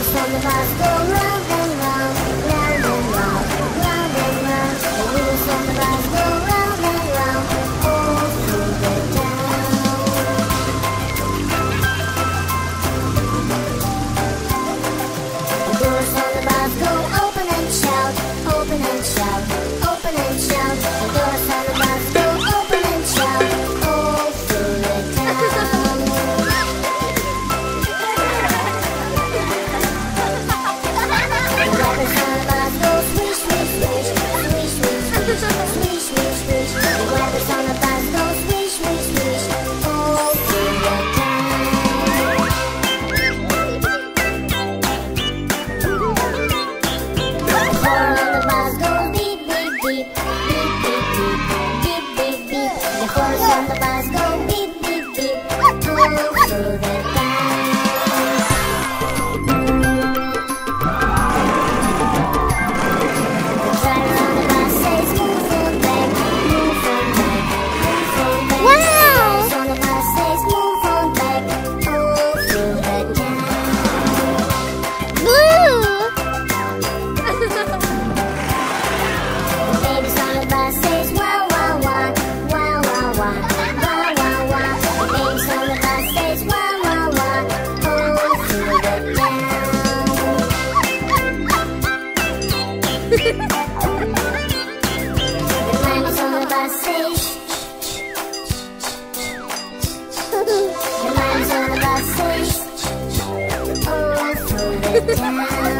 on the bus go round and round, round and round, round and round. The wheels on the bus go round and round, all through the town. The doors on the bus go open and shout, open and shout, open and shout. The doors on the bus go open and shout, all through the town. The weapons on the bus go swish, swish, swish, swish, swish, swish, swish, swish, swish. The weapons on the bus go swish, swish, swish, all through the town. The horn on the bus goes beep, beep, beep, beep, beep, beep, beep, beep, beep. The horns on the bus go beep, beep, beep, all through the town. The driver on the bus says move on back, move on back, move on back. Wow! The on the bus says move on back, all through the town. Blue! The babies on the bus says wow, wow, wow, wow, wow, wow, wow, wow, wow. The babies on the bus says wow, wow, wow, all through the town. The miners on the bus say shh, shh, shh, shh. The miners on the bus say shh, shh, shh, all through the town.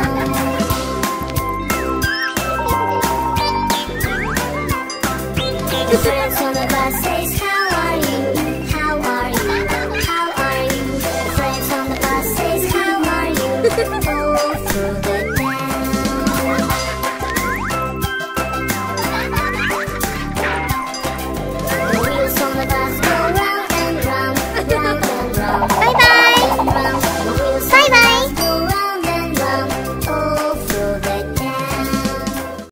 The friends on the bus says how are you, how are you, how are you. The friends on the bus says how are you, all through the